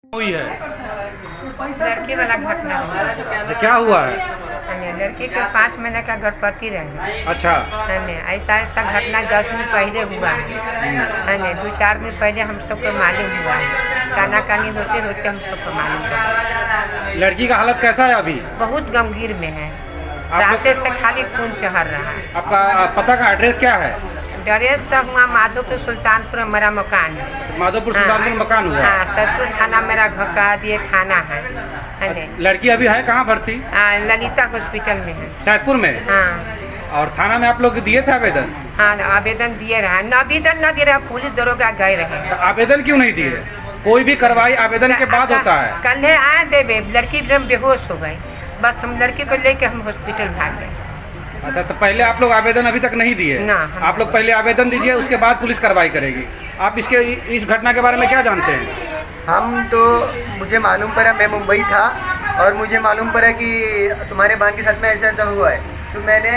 हुई है। लड़की वाला घटना अच्छा, क्या हुआ है? लड़की के 5 महीने का गर्भवती रहे। अच्छा, ऐसा घटना 10 दिन पहले हुआ है। 2-4 दिन पहले हम सबको मालूम हुआ है। कानाकानी होते होते हम सबको मालूम हुआ। लड़की का हालत कैसा है अभी? बहुत गंभीर में है। रास्ते से खाली खून चढ़ रहा है। आपका पता का एड्रेस क्या है? ड्रेस तक हुआ माधोपुर सुल्तानपुर मेरा मकान है। माधोपुर सुल्तानपुर मकान हुआ? हाँ, सतपुर थाना मेरा घर दिए थाना है। लड़की अभी है कहाँ भर्ती? ललिता हॉस्पिटल में है, सैदपुर में। हाँ। और थाना में आप लोग दिए थे आवेदन? हाँ, आवेदन दिए रहे। आवेदन न दे रहे, पुलिस दरोगा गए रहे। तो आवेदन क्यों नहीं दिए? कोई भी कार्रवाई आवेदन के बाद होता है। कल आए देवे, लड़की एकदम बेहोश हो गई। बस हम लड़की को लेके हम हॉस्पिटल भाग गए। अच्छा, तो पहले आप लोग आवेदन अभी तक नहीं दिए? ना। आप लोग पहले आवेदन दीजिए, उसके बाद पुलिस कार्रवाई करेगी। आप इस घटना के बारे में क्या जानते हैं? हम तो मुझे मालूम पड़ा, मैं मुंबई था और मुझे मालूम पड़ा कि तुम्हारे बहन के साथ में ऐसा ऐसा हुआ है। तो मैंने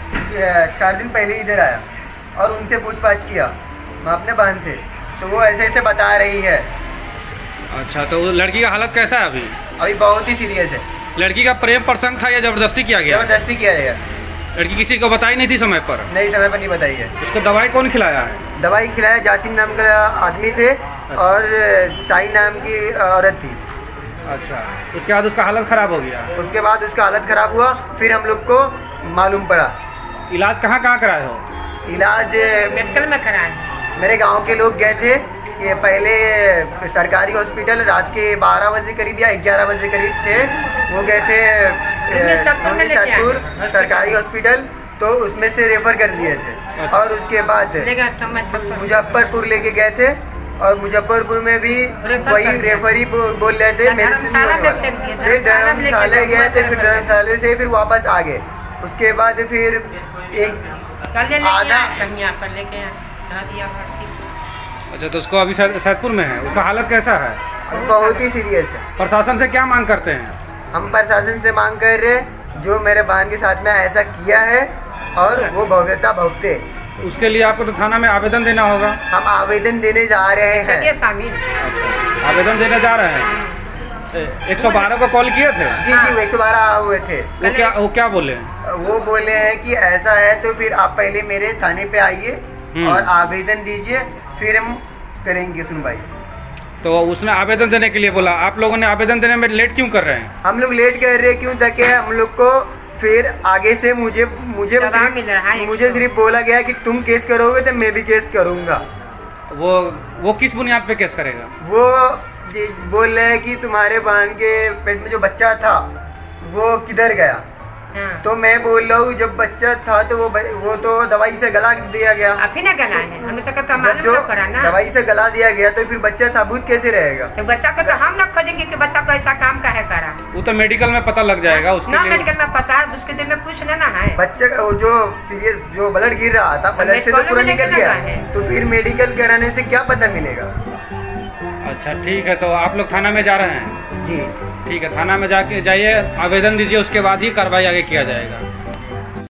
4 दिन पहले इधर आया और उनसे पूछताछ किया अपने बहन से, तो वो ऐसे ऐसे बता रही है। अच्छा, तो लड़की का हालत कैसा है अभी? अभी बहुत ही सीरियस है। लड़की का प्रेम प्रसंग था या जबरदस्ती किया गया? जबरदस्ती किया गया। लड़की किसी को बताई नहीं थी समय पर? नहीं, समय पर नहीं बताई है। उसको दवाई कौन खिलाया है? दवाई खिलाया जासिम नाम का आदमी थे और साई नाम की औरत थी। अच्छा, उसके बाद उसका हालत ख़राब हो गया? उसके बाद उसका हालत ख़राब हुआ, फिर हम लोग को मालूम पड़ा। इलाज कहाँ कराए हो? इलाज मेडिकल में कराए। मेरे गांव के लोग गए थे। ये पहले सरकारी हॉस्पिटल रात के 12 बजे करीब या 11 बजे करीब थे, वो गए थे सतपुर सरकारी हॉस्पिटल, तो उसमें से रेफर कर दिए थे। और उसके बाद मुजफ्फरपुर लेके गए थे और मुजफ्फरपुर में भी वही रेफरी बोल रहे थे मेरे से नहीं होगा। फिर धर्मशाला गए थे, फिर धर्मशाला से फिर वापस आ गए। उसके बाद फिर एक आधा अच्छा, तो उसको अभी सैदपुर में है। उसका हालत कैसा है? बहुत ही सीरियस है। प्रशासन से क्या मांग करते हैं? हम प्रशासन से मांग कर रहे हैं जो मेरे बहन के साथ में ऐसा किया है और वो भुगते। उसके लिए आपको तो थाना में आवेदन देना होगा। हम आवेदन देने जा रहे हैं। आवेदन देने जा रहे हैं। 112 को कॉल किए थे? जी, वो 112 हुए थे। वो क्या बोले? वो बोले हैं कि ऐसा है तो फिर आप पहले मेरे थाने पे आइए और आवेदन दीजिए, फिर हम करेंगे सुनवाई। तो उसने आवेदन देने के लिए बोला। आप लोगों ने आवेदन देने में लेट क्यों कर रहे हैं? हम लोग लेट कर रहे हैं क्यों, ताकि हम लोग को फिर आगे से मुझे सिर्फ बोला गया कि तुम केस करोगे तो मैं भी केस करूँगा। वो किस बुनियाद पे केस करेगा? वो बोल रहे हैं कि तुम्हारे बहन के पेट में जो बच्चा था वो किधर गया। तो मैं बोल रहा हूँ जब बच्चा था तो वो तो दवाई से गला दिया गया। गला है, जो दवाई से गला दिया गया तो फिर बच्चा साबुत कैसे रहेगा? तो बच्चा को तो हम ना खोजेंगे कि बच्चा को ऐसा काम का है करा। वो तो मेडिकल में पता लग जाएगा उसके लिए। मेडिकल में पता है, उसके दिन में कुछ ना है। बच्चे का जो सीरियस जो ब्लड गिर रहा था, ब्लड से तो पूरा निकल गया, तो फिर मेडिकल कराने से क्या पता मिलेगा? अच्छा, ठीक है। तो आप लोग थाना में जा रहे हैं? जी, ठीक है। थाना में जाइए, आवेदन दीजिए, उसके बाद ही कार्रवाई आगे किया जाएगा।